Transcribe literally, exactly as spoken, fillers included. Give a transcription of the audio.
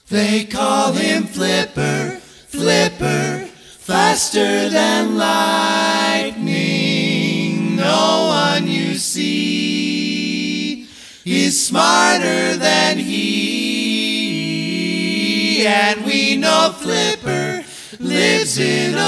They call him Flipper, Flipper, faster than lightning. No one you see is smarter than he. And we know Flipper lives in